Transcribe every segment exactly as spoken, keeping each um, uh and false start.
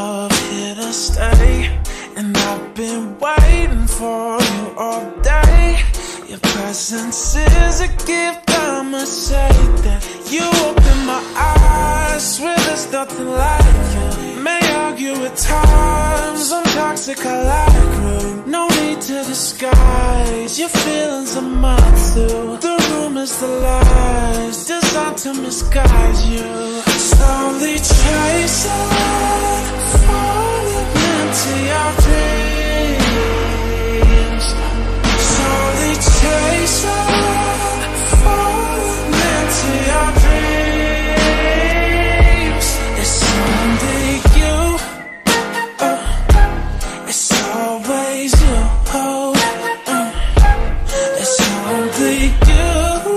love here to stay, and I've been waiting for you all day. Your presence is a gift, I must say that you open my eyes, swear there's nothing like you. May argue at times, I'm toxic, I like you. No need to disguise your feelings, I'm mine too. The rumors, the lies, designed to misguide you. Slowly chasing, falling into your dreams. Slowly chasing, falling into your dreams. It's only you, uh, it's always you, oh, uh, it's only you,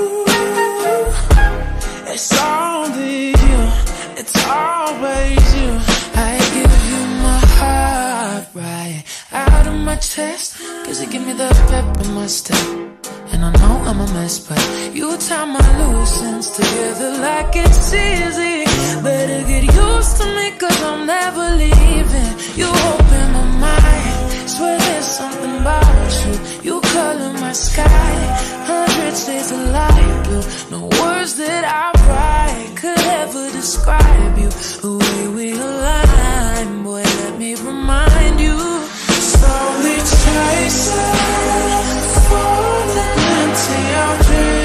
it's only you, it's always you. I give you my heart right out of my chest, cause it give me the pep in my step. And I know I'm a mess, but you tie my loose ends together like it's easy. Better get used to me, cause I'm never leaving. You open my mind, swear there's something about you. You color my sky, hundred shades of light blue. No words that I write could ever describe you. The way we align, boy, let me remind you. Slowly chasing, falling into your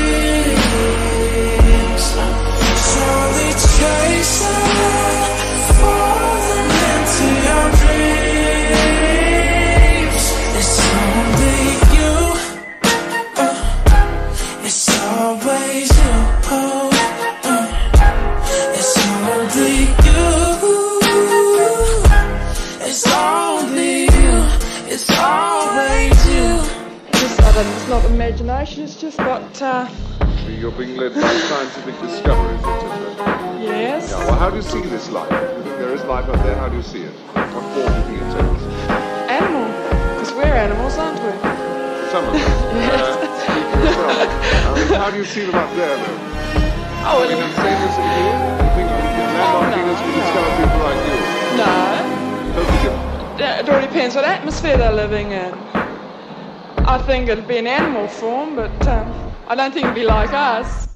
dreams. Slowly chasing, falling into your dreams. It's only you, uh, it's always you, oh, uh, it's only you, it's only you, it's always you. It's not imagination, it's just what, uh... So you're being led by scientific discoveries, et cetera. Yes. Yeah, well, how do you see this life? If there is life out there, how do you see it? What form do you think it takes? Animal. Because we're animals, aren't we? Some of them. Yes. Uh, yourself. I mean, how do you see them up there, though? Oh, I mean, well, the same as here? You think you can land Oh, on no, Venus to no. discover people like you? no. Totally different. It all depends what atmosphere they're living in. I think it'd be an animal form, but um, I don't think it'd be like us.